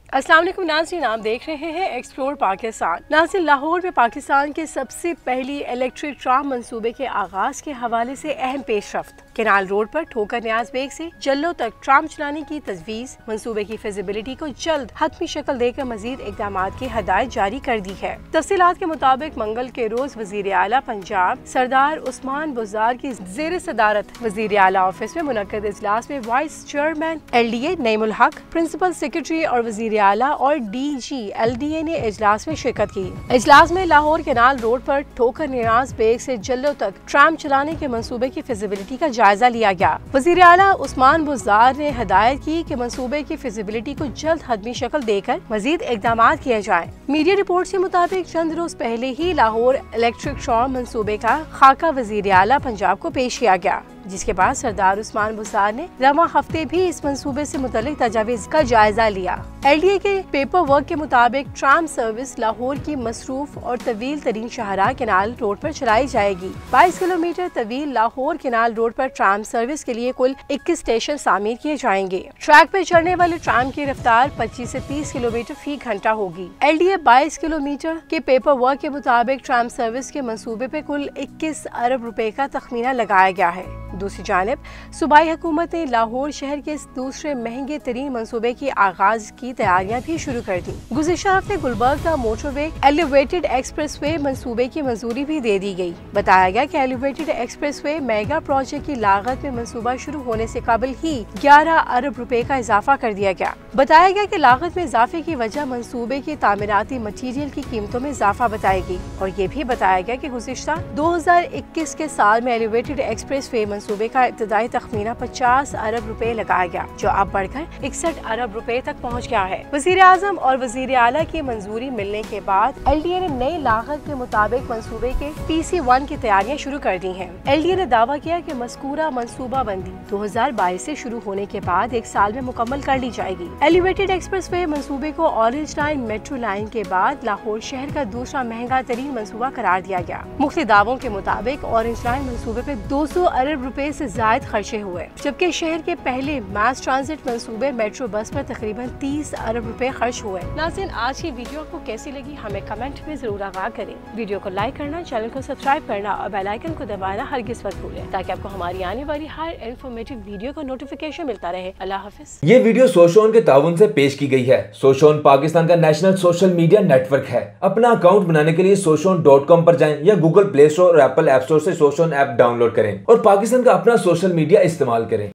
अस्सलाम वालेकुम नाज़रीन, आप देख रहे हैं एक्सप्लोर पाकिस्तान। नाज़रीन, लाहौर में पाकिस्तान के सबसे पहली इलेक्ट्रिक ट्राम मंसूबे के आगाज के हवाले से अहम पेशरफ्त। केनाल रोड पर ठोकर न्याज बेग से जल्लो तक ट्राम चलाने की तजवीज़। मंसूबे की फिजिबिलिटी को जल्द हतमी शक्ल देकर मजीद इकदाम की हदायत जारी कर दी है। तफसीलात के मुताबिक मंगल के रोज वजीर आला पंजाब सरदार उस्मान बुज़दार की ज़ेर सदारत वजीर आला ऑफिस में मुनक्कद इजलास में वाइस चेयरमैन LDA नईमुल हक, प्रिंसिपल सेक्रेटरी और वजीर आला और DG LDA ने इजलास में शिरकत की। इजलास में लाहौर केनाल रोड पर ठोकर न्याज बेग से जल्लो तक ट्राम चलाने के मंसूबे की फिजिबिलिटी का जायजा लिया गया। वजीर आला उस्मान बुज़दार ने हदायत की कि मंसूबे की फिजिबिलिटी को जल्द हदमी शक्ल देकर मजीद इकदाम किए जाएं। मीडिया रिपोर्ट के मुताबिक चंद रोज पहले ही लाहौर इलेक्ट्रिक ट्राम मंसूबे का खाका वजीर आला पंजाब को पेश किया गया, जिसके बाद सरदार उस्मान बुज़दार ने रवां हफ्ते भी इस मंसूबे से मुतल्लिक तजावीज़ का जायजा लिया। LDA के पेपर वर्क के मुताबिक ट्राम सर्विस लाहौर की मसरूफ और तवील तरीन शाहराह केनाल रोड पर चलाई जाएगी। 22 किलोमीटर तवील लाहौर केनाल रोड पर ट्राम सर्विस के लिए कुल 21 स्टेशन शामिल किए जाएंगे। ट्रैक पर चलने वाले ट्राम की रफ्तार 25 से 30 किलोमीटर फी घंटा होगी। LDA 22 किलोमीटर के पेपर वर्क के मुताबिक ट्राम सर्विस के मंसूबे पे कुल 21 अरब रुपए का तखमीना लगाया गया है। दूसरी जानिब सूबाई हुकूमत ने लाहौर शहर के दूसरे महंगे तरीन मंसूबे की आगाज की तैयारियां भी शुरू कर दी। गुज़िश्ता हफ्ते गुलबर्ग का मोटरवे एलिवेटेड एक्सप्रेसवे मंसूबे की मंजूरी भी दे दी गई। बताया गया कि एलिवेटेड एक्सप्रेसवे मेगा प्रोजेक्ट की लागत में मंसूबा शुरू होने से कबल ही 11 अरब रुपए का इजाफा कर दिया गया। बताया गया कि लागत में इजाफे की वजह मंसूबे की तामीराती मटीरियल की कीमतों में इजाफा बताएगी। और ये भी बताया गया कि गुज़िश्ता 2021 के साल में एलिवेटेड एक्सप्रेसवे मंसूबे का इब्तदाई तखमीना 50 अरब रुपए लगाया गया, जो अब बढ़कर 61 अरब रुपए तक पहुंच गया है। वजीर आजम और वजीर आला की मंजूरी मिलने के बाद LDA ने नई लागत के मुताबिक मंसूबे के PC1 की तैयारियां शुरू कर दी हैं। LDA ने दावा किया कि मज़कूरा मंसूबा बंदी 2022 से शुरू होने के बाद 1 साल में मुकम्मल कर ली जाएगी। एलिवेटेड एक्सप्रेसवे मंसूबे को ऑरेंज लाइन मेट्रो लाइन के बाद लाहौर शहर का दूसरा महंगा तरीन मंसूबा करार दिया गया। मुख्तलिफ दावों के मुताबिक ऑरेंज लाइन मंसूबे पे 200 अरब रुपए से जायद खर्चे हुए, जबकि शहर के पहले मास ट्रांजिट मंसूबे मेट्रो बस पर तकरीबन 30 अरब रुपए खर्च हुए। नाज़रीन, आज की वीडियो आपको कैसी लगी हमें कमेंट में जरूर आगाह करें। वीडियो को लाइक करना, चैनल को सब्सक्राइब करना और बेल आइकन को दबाना हरगिज़ मत भूलें, ताकि आपको हमारी आने वाली हर इन्फॉर्मेटिव वीडियो का नोटिफिकेशन मिलता रहे। अल्लाह हाफिज। ये वीडियो सोशोन के ताउन से पेश की गई है। सोशोन पाकिस्तान का नेशनल सोशल मीडिया नेटवर्क है। अपना अकाउंट बनाने के लिए soshon.com पर जाएं या गूगल प्ले स्टोर और एप्पल ऐप स्टोर से सोशोन ऐप डाउनलोड करें और पाकिस्तान का अपना सोशल मीडिया इस्तेमाल करें।